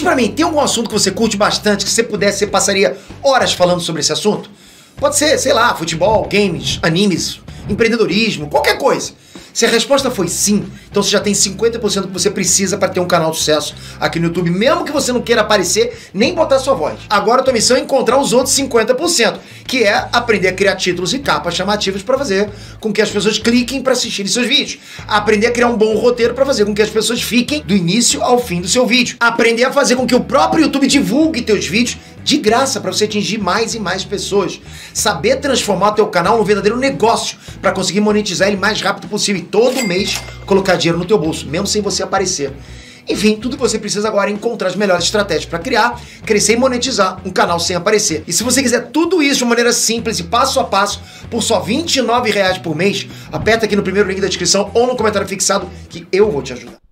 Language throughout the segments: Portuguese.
pra mim, tem algum assunto que você curte bastante, que se você pudesse, você passaria horas falando sobre esse assunto? Pode ser, sei lá, futebol, games, animes, empreendedorismo, qualquer coisa. Se a resposta foi sim, então você já tem 50% que você precisa para ter um canal de sucesso aqui no YouTube, mesmo que você não queira aparecer nem botar sua voz. Agora a tua missão é encontrar os outros 50%, que é aprender a criar títulos e capas chamativas para fazer com que as pessoas cliquem para assistirem seus vídeos. Aprender a criar um bom roteiro para fazer com que as pessoas fiquem do início ao fim do seu vídeo. Aprender a fazer com que o próprio YouTube divulgue teus vídeos de graça para você atingir mais e mais pessoas. Saber transformar o teu canal num verdadeiro negócio para conseguir monetizar ele mais rápido possível e todo mês colocar dinheiro no teu bolso, mesmo sem você aparecer. Enfim, tudo que você precisa agora é encontrar as melhores estratégias para criar, crescer e monetizar um canal sem aparecer. E se você quiser tudo isso de maneira simples e passo a passo, por só R$ 29 por mês, aperta aqui no primeiro link da descrição ou no comentário fixado que eu vou te ajudar.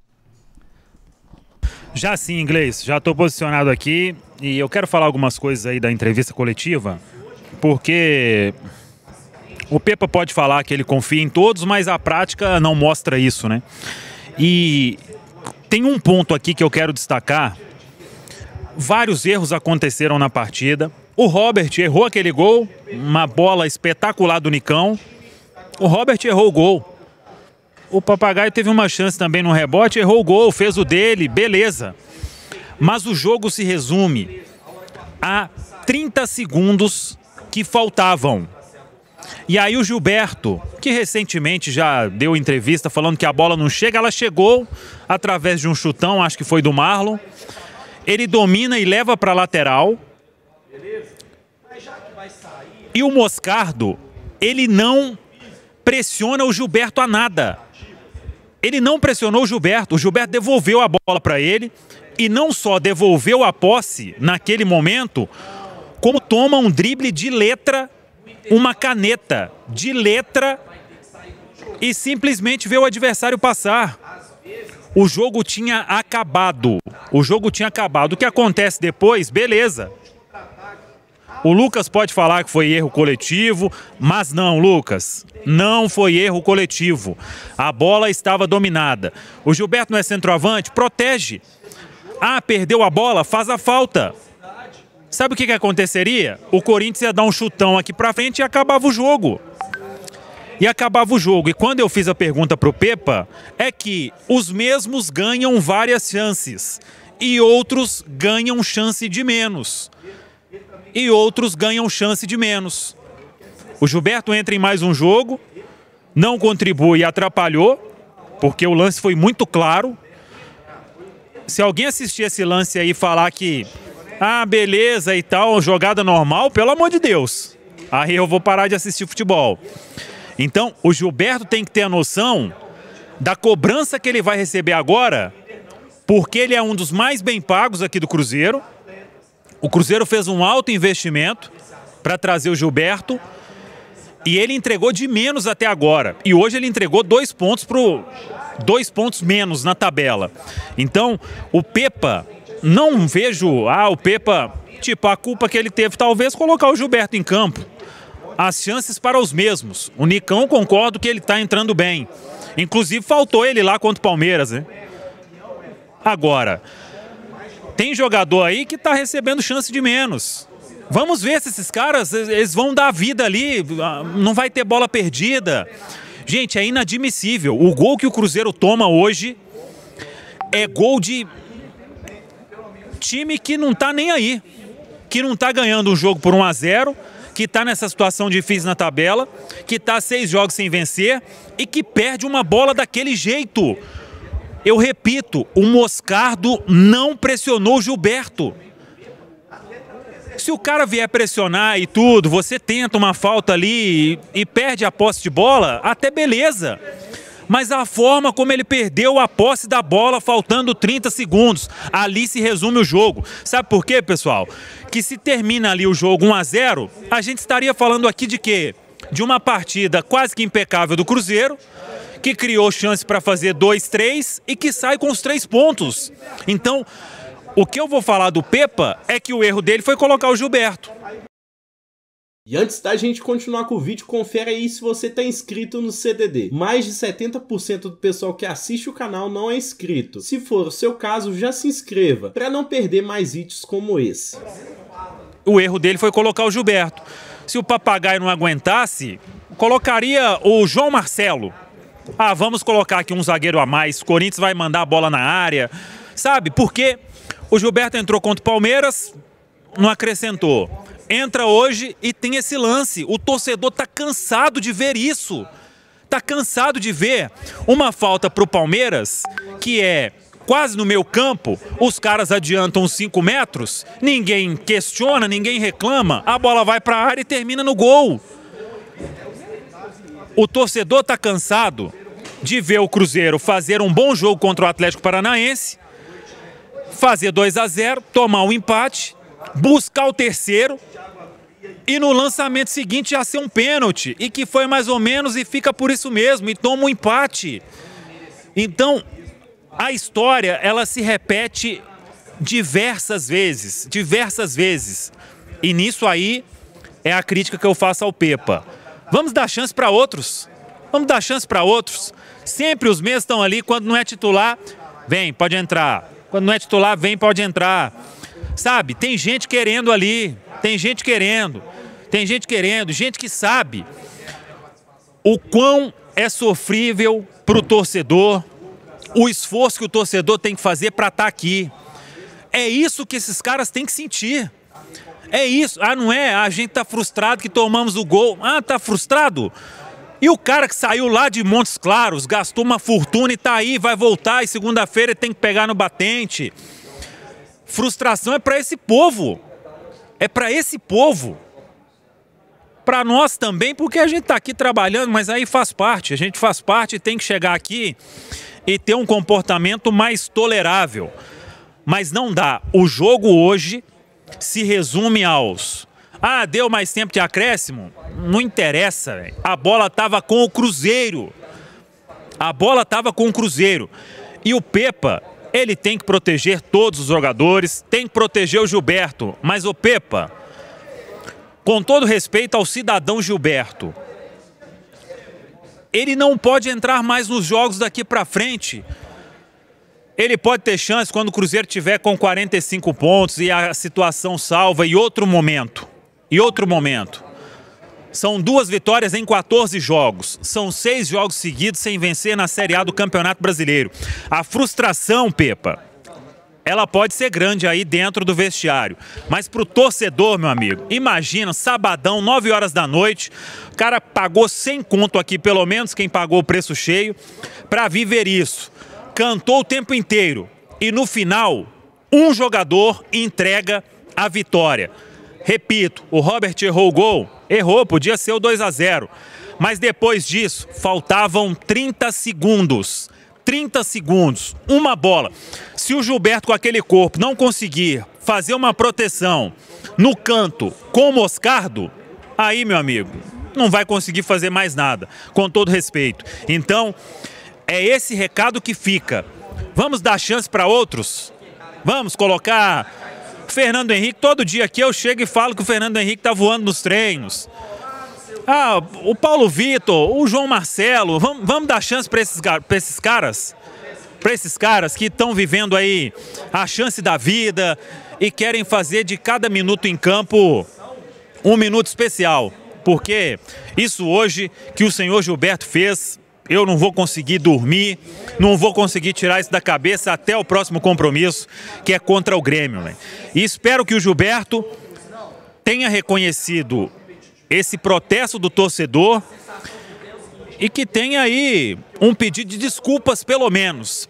Já sim, inglês, já estou posicionado aqui e eu quero falar algumas coisas aí da entrevista coletiva, porque o Pepa pode falar que ele confia em todos, mas a prática não mostra isso, né? E tem um ponto aqui que eu quero destacar. Vários erros aconteceram na partida. O Robert errou aquele gol, uma bola espetacular do Nicão. O Robert errou o gol. O Papagaio teve uma chance também no rebote, errou o gol, fez o dele, beleza. Mas o jogo se resume a 30 segundos que faltavam. E aí o Gilberto, que recentemente já deu entrevista falando que a bola não chega, ela chegou através de um chutão, acho que foi do Marlon. Ele domina e leva para a lateral. E o Moscardo, ele não pressiona o Gilberto a nada. Ele não pressionou o Gilberto devolveu a bola para ele e não só devolveu a posse naquele momento, como toma um drible de letra, uma caneta de letra e simplesmente vê o adversário passar. O jogo tinha acabado. O que acontece depois, beleza. O Lucas pode falar que foi erro coletivo, mas não, Lucas, não foi erro coletivo. A bola estava dominada. O Gilberto não é centroavante? Protege. Ah, perdeu a bola? Faz a falta. Sabe o que aconteceria? O Corinthians ia dar um chutão aqui pra frente e acabava o jogo. E quando eu fiz a pergunta pro Pepa, é que os mesmos ganham várias chances e outros ganham chance de menos. O Gilberto entra em mais um jogo, não contribui e atrapalhou, porque o lance foi muito claro. Se alguém assistir esse lance aí e falar que, ah, beleza e tal, jogada normal, pelo amor de Deus, aí eu vou parar de assistir futebol. Então, o Gilberto tem que ter a noção da cobrança que ele vai receber agora, porque ele é um dos mais bem pagos aqui do Cruzeiro. O Cruzeiro fez um alto investimento para trazer o Gilberto e ele entregou de menos até agora. E hoje ele entregou 2 pontos menos na tabela. Então, o Pepa, não vejo, o Pepa, tipo, a culpa que ele teve talvez colocar o Gilberto em campo. As chances para os mesmos. O Nicão, concordo que ele está entrando bem. Inclusive, faltou ele lá contra o Palmeiras, né? Agora, tem jogador aí que está recebendo chance de menos. Vamos ver se esses caras, eles vão dar vida ali, não vai ter bola perdida. Gente, é inadmissível. O gol que o Cruzeiro toma hoje é gol de time que não tá nem aí. Que não tá ganhando um jogo por 1-0, que tá nessa situação difícil na tabela, que tá 6 jogos sem vencer e que perde uma bola daquele jeito. Eu repito, o Moscardo não pressionou o Gilberto. Se o cara vier pressionar e tudo, você tenta uma falta ali e perde a posse de bola, até beleza. Mas a forma como ele perdeu a posse da bola faltando 30 segundos, ali se resume o jogo. Sabe por quê, pessoal? Que se termina ali o jogo 1-0, a gente estaria falando aqui de quê? De uma partida quase que impecável do Cruzeiro, que criou chance para fazer 2-3 e que sai com os 3 pontos. Então, o que eu vou falar do Pepa é que o erro dele foi colocar o Gilberto. E antes da gente continuar com o vídeo, confere aí se você está inscrito no CDD. Mais de 70% do pessoal que assiste o canal não é inscrito. Se for o seu caso, já se inscreva, para não perder mais vídeos como esse. O erro dele foi colocar o Gilberto. Se o Papagaio não aguentasse, colocaria o João Marcelo. Ah, vamos colocar aqui um zagueiro a mais, o Corinthians vai mandar a bola na área, sabe? Porque o Gilberto entrou contra o Palmeiras, não acrescentou. Entra hoje e tem esse lance. O torcedor tá cansado de ver isso. Tá cansado de ver uma falta pro Palmeiras, que é quase no meio campo, os caras adiantam uns 5 metros, ninguém questiona, ninguém reclama, a bola vai pra área e termina no gol. O torcedor tá cansado de ver o Cruzeiro fazer um bom jogo contra o Atlético Paranaense, fazer 2-0, tomar um empate, buscar o terceiro e no lançamento seguinte já ser um pênalti, e que foi mais ou menos e fica por isso mesmo, e toma um empate. Então, a história, ela se repete diversas vezes, e nisso aí é a crítica que eu faço ao Pepa. Vamos dar chance para outros, sempre os mesmos estão ali, quando não é titular, vem, pode entrar, quando não é titular, vem, pode entrar. Sabe, tem gente querendo ali, gente que sabe o quão é sofrível para o torcedor, o esforço que o torcedor tem que fazer para estar aqui. É isso que esses caras têm que sentir. É isso. Ah, não é? A gente tá frustrado que tomamos o gol. Ah, tá frustrado? E o cara que saiu lá de Montes Claros, gastou uma fortuna e tá aí, vai voltar e segunda-feira tem que pegar no batente. Frustração é para esse povo. É para esse povo. Para nós também, porque a gente tá aqui trabalhando, mas aí faz parte. A gente faz parte e tem que chegar aqui e ter um comportamento mais tolerável. Mas não dá. O jogo hoje se resume aos... Ah, deu mais tempo de acréscimo? Não interessa, véio. A bola tava com o Cruzeiro. E o Pepa... Ele tem que proteger todos os jogadores, tem que proteger o Gilberto. Mas o Pepa, com todo respeito ao cidadão Gilberto, ele não pode entrar mais nos jogos daqui pra frente. Ele pode ter chance quando o Cruzeiro tiver com 45 pontos e a situação salva em outro momento. São 2 vitórias em 14 jogos. São 6 jogos seguidos sem vencer na Série A do Campeonato Brasileiro. A frustração, Pepa, ela pode ser grande aí dentro do vestiário. Mas pro torcedor, meu amigo, imagina, sabadão, 9 horas da noite, o cara pagou 100 conto aqui, pelo menos quem pagou o preço cheio, pra viver isso. Cantou o tempo inteiro. E no final, um jogador entrega a vitória. Repito, o Robert errou o gol. Errou, podia ser o 2-0. Mas depois disso, faltavam 30 segundos. 30 segundos, uma bola. Se o Gilberto com aquele corpo não conseguir fazer uma proteção no canto com o Moscardo, aí, meu amigo, não vai conseguir fazer mais nada, com todo respeito. Então, é esse recado que fica. Vamos dar chance para outros? Vamos colocar... Fernando Henrique, todo dia aqui eu chego e falo que o Fernando Henrique tá voando nos treinos. Ah, o Paulo Vitor, o João Marcelo, vamos dar chance para esses caras? Para esses caras que estão vivendo aí a chance da vida e querem fazer de cada minuto em campo um minuto especial. Porque isso hoje que o senhor Gilberto fez, eu não vou conseguir dormir, não vou conseguir tirar isso da cabeça até o próximo compromisso, que é contra o Grêmio, né? E espero que o Gilberto tenha reconhecido esse protesto do torcedor e que tenha aí um pedido de desculpas, pelo menos,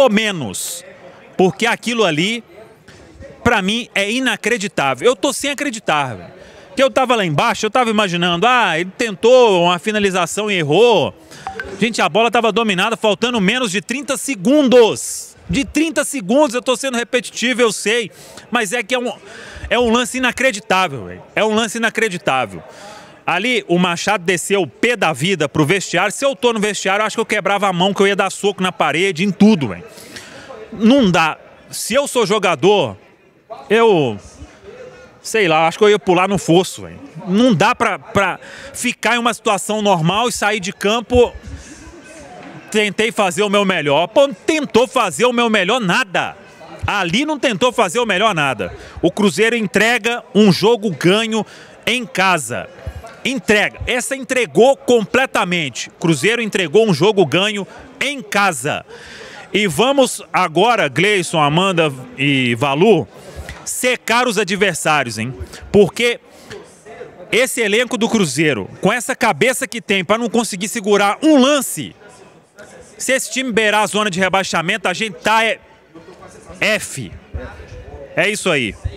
porque aquilo ali, pra mim, é inacreditável. Eu tô sem acreditar, velho. Que eu tava lá embaixo, eu tava imaginando, ele tentou uma finalização e errou. Gente, a bola tava dominada, faltando menos de 30 segundos. De 30 segundos, eu tô sendo repetitivo, eu sei. Mas é que é um lance inacreditável, velho. É um lance inacreditável. Ali, o Machado desceu o pé da vida pro vestiário. Se eu tô no vestiário, eu acho que eu quebrava a mão, que eu ia dar soco na parede, em tudo, velho. Não dá. Se eu sou jogador, eu sei lá, acho que eu ia pular no fosso, velho. Não dá pra ficar em uma situação normal e sair de campo. Tentei fazer o meu melhor. Pô, não tentou fazer o meu melhor nada. Ali não tentou fazer o melhor nada. O Cruzeiro entrega um jogo ganho em casa. Entrega. Essa entregou completamente. O Cruzeiro entregou um jogo ganho em casa. E vamos agora, Gleison, Amanda e Valu, secar os adversários, hein? Porque esse elenco do Cruzeiro, com essa cabeça que tem para não conseguir segurar um lance, se esse time beirar a zona de rebaixamento, a gente tá F. É isso aí.